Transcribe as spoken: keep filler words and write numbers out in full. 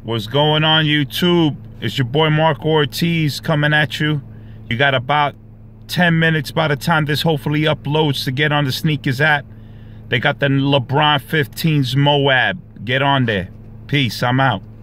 What's going on, YouTube? It's your boy Marco Ortiz coming at you. You got about ten minutes by the time this hopefully uploads to get on the sneakers app. They got the Lebron fifteens Mowabb. Get on there. Peace. I'm out.